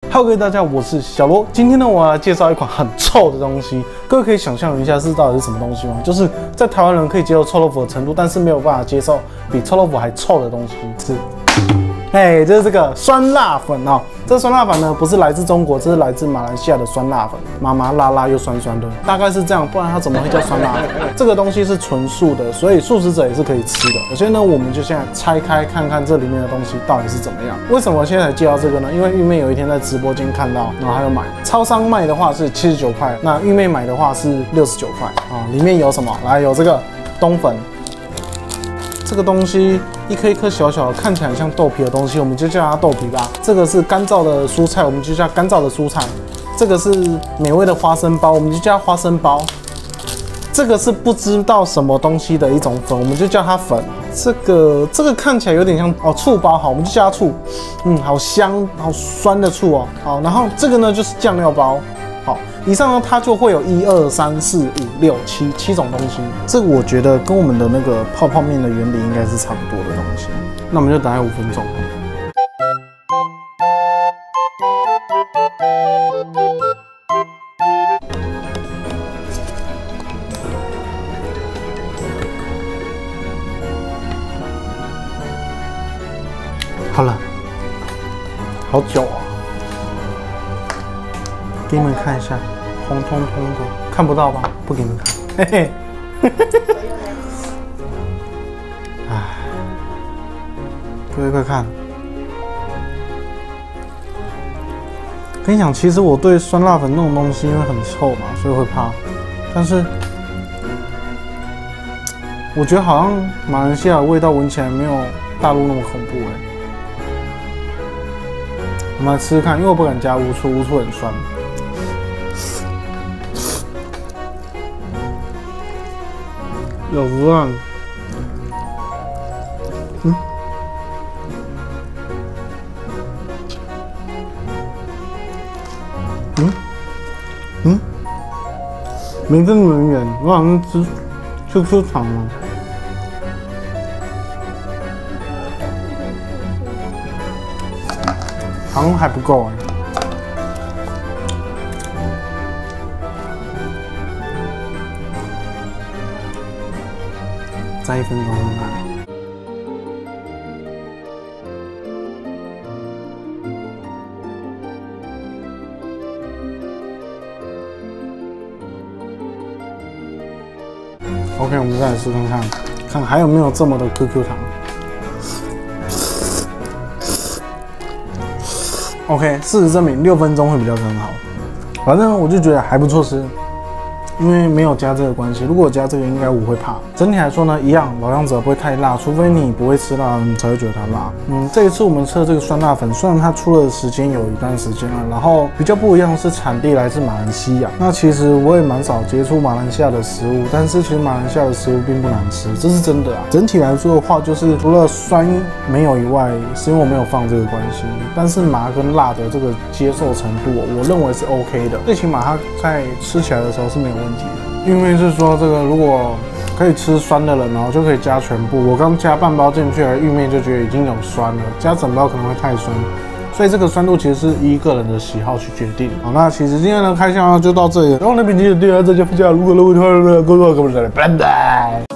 Hello， 各位大家，我是小罗。今天呢，我要来介绍一款很臭的东西。各位可以想象一下，是到底是什么东西吗？就是在台湾人可以接受臭豆腐的程度，但是没有办法接受比臭豆腐还臭的东西是。就是这个酸辣粉哦。这酸辣粉呢，不是来自中国，这是来自马来西亚的酸辣粉，麻麻辣辣又酸酸的，大概是这样，不然它怎么会叫酸辣粉？这个东西是纯素的，所以素食者也是可以吃的。首先呢，我们就现在拆开看看这里面的东西到底是怎么样。为什么我现在才介绍这个呢？因为玉妹有一天在直播间看到，然后还有买。超商卖的话是79块，那玉妹买的话是69块啊。里面有什么？来，有这个冬粉。这个东西一颗一颗小小的，看起来很像豆皮的东西，我们就叫它豆皮吧。这个是干燥的蔬菜，我们就叫干燥的蔬菜。这个是美味的花生包，我们就叫它花生包。这个是不知道什么东西的一种粉，我们就叫它粉。这个看起来有点像醋包，好，我们就叫它醋。好香好酸的醋哦。好，然后这个呢就是酱料包。好，以上呢它就会有1、2、3、4、5、6、7种东西。这个我觉得跟我们的那个泡泡面的原理应该是差不多的东西。那我们就等它5分钟。好了，好久啊。给你们看一下，红彤彤的，看不到吧？不给你们看，嘿嘿。哎，各位快看！跟你讲，其实我对酸辣粉那种东西，因为很臭嘛，所以会怕。但是，我觉得好像马来西亚的味道闻起来没有大陆那么恐怖哎。我们来吃吃看，因为我不敢加乌醋，乌醋很酸。有味，名正言顺，我好像吃 QQ 糖了。好像还不够哎。再1分钟看看。OK， 我们再来试看看，看还有没有这么的 QQ 糖。OK， 事实证明6分钟会比较更好。反正我就觉得还不错吃。因为没有加这个关系，如果加这个，应该我会怕。整体来说呢，一样老样子不会太辣，除非你不会吃辣，你才会觉得它辣。这一次我们吃的这个酸辣粉，虽然它出的时间有一段时间了，然后比较不一样是产地来自马来西亚。那其实我也蛮少接触马来西亚的食物，但是其实马来西亚的食物并不难吃，这是真的啊。整体来说的话，就是除了酸没有以外，是因为我没有放这个关系，但是麻跟辣的这个接受程度，我认为是 OK 的，最起码它在吃起来的时候是没有问题的。因为是说这个如果可以吃酸的人，然后就可以加全部。我刚加半包进去，玉面就觉得已经有酸了，加整包可能会太酸，所以这个酸度其实是依个人的喜好去决定。好，那其实今天的开箱就到这里，然后呢，本期的第二这就不讲，如果各位拜拜。